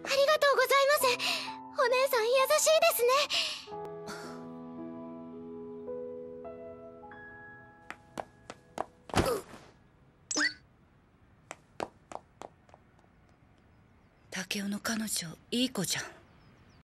ありがとうございます。お姉さん優しいですね。 竹雄の彼女いい子じゃん。